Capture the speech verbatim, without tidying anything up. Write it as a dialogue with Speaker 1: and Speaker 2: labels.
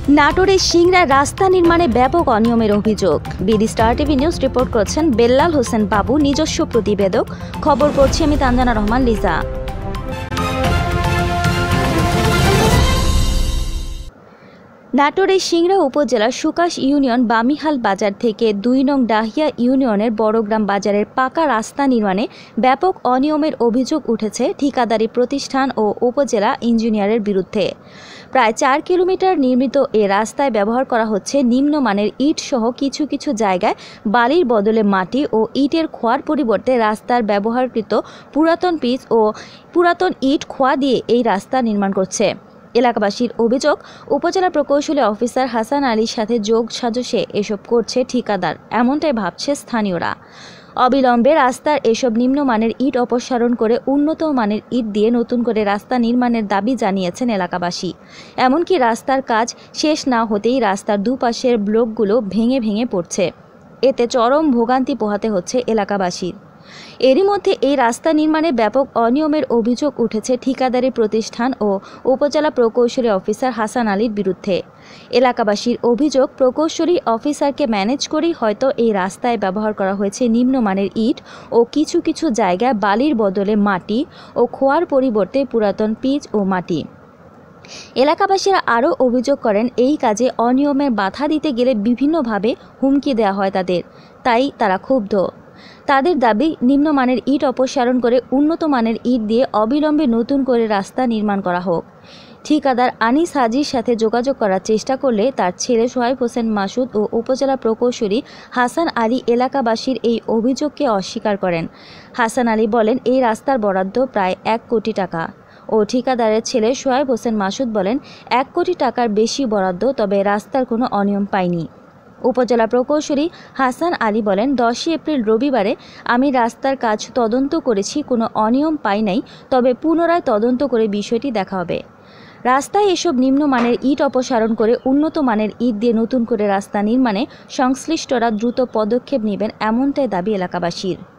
Speaker 1: নাটোরে সিংড়ায় রাস্তা নির্মাণে ব্যাপক অনিয়মের অভিযোগ। BD star TV news report করছেন বেল্লাল হোসেন বাবু, নিজস্ব প্রতিবেদক। খবর পড়ছি আমি তানজানা রহমান লিজা। নাটোরের সিংড়া উপজেলার সুকাশ ইউনিয়ন বামিহাল বাজার থেকে দুই নং ডাহিয়া ইউনিয়নের বড়গ্রাম বাজারের পাকা রাস্তা নির্মাণে ব্যাপক অনিয়মের অভিযোগ উঠেছে ঠিকাদারি প্রতিষ্ঠান ও উপজেলা ইঞ্জিনিয়ারের বিরুদ্ধে। প্রায় চার কিলোমিটার নির্মিত এ রাস্তায় ব্যবহার করা হচ্ছে নিম্নমানের ইট সহ কিছু কিছু জায়গায় বালির বদলে মাটি ও ইটের খোয়ার পরিবর্তে রাস্তার ব্যবহারকৃত পুরাতন পিচ ও পুরাতন ইট খোয়া দিয়ে এই রাস্তা নির্মাণ করছে। এলাকাবাসীর অভিযোগ, উপজেলা প্রকৌশলী অফিসার হাসান আলীর সাথে যোগ সাজসে এসব করছে ঠিকাদার, এমনটাই ভাবছে স্থানীয়রা। অবিলম্বে রাস্তার এসব নিম্নমানের ইট অপসারণ করে উন্নত মানের ইট দিয়ে নতুন করে রাস্তা নির্মাণের দাবি জানিয়েছেন এলাকাবাসী। এমনকি রাস্তার কাজ শেষ না হতেই রাস্তার দুপাশের ব্লকগুলো ভেঙে ভেঙে পড়ছে। এতে চরম ভোগান্তি পোহাতে হচ্ছে এলাকাবাসীর। এরই মধ্যে এই রাস্তা নির্মাণে ব্যাপক অনিয়মের অভিযোগ উঠেছে ঠিকাদারি প্রতিষ্ঠান ও উপজেলা প্রকৌশলী অফিসার হাসান আলীর বিরুদ্ধে। এলাকাবাসীর অভিযোগ, প্রকৌশলী অফিসারকে ম্যানেজ করেই হয়তো এই রাস্তায় ব্যবহার করা হয়েছে নিম্নমানের ইট ও কিছু কিছু জায়গায় বালির বদলে মাটি ও খোয়ার পরিবর্তে পুরাতন পিচ ও মাটি। এলাকাবাসীরা আরও অভিযোগ করেন, এই কাজে অনিয়মের বাধা দিতে গেলে বিভিন্নভাবে হুমকি দেওয়া হয় তাদের, তাই তারা ক্ষুব্ধ। তাদের দাবি, নিম্নমানের ইট অপসারণ করে উন্নত মানের ইট দিয়ে অবিলম্বে নতুন করে রাস্তা নির্মাণ করা হোক। ঠিকাদার আনিস হাজির সাথে যোগাযোগ করার চেষ্টা করলে তার ছেলে সোহাইব হোসেন মাসুদ ও উপজেলা প্রকৌশলী হাসান আলী এলাকাবাসীর এই অভিযোগকে অস্বীকার করেন। হাসান আলী বলেন, এই রাস্তার বরাদ্দ প্রায় এক কোটি টাকা ও ঠিকাদারের ছেলে সোহাইব হোসেন মাসুদ বলেন, এক কোটি টাকার বেশি বরাদ্দ, তবে রাস্তার কোনো অনিয়ম পায়নি। উপজেলা প্রকৌশলী হাসান আলী বলেন, দশই এপ্রিল রবিবারে আমি রাস্তার কাজ তদন্ত করেছি, কোনো অনিয়ম পাই নাই, তবে পুনরায় তদন্ত করে বিষয়টি দেখা হবে। রাস্তায় এসব নিম্নমানের ইট অপসারণ করে উন্নত মানের ইট দিয়ে নতুন করে রাস্তা নির্মাণে সংশ্লিষ্টরা দ্রুত পদক্ষেপ নেবেন, এমনটাই দাবি এলাকাবাসীর।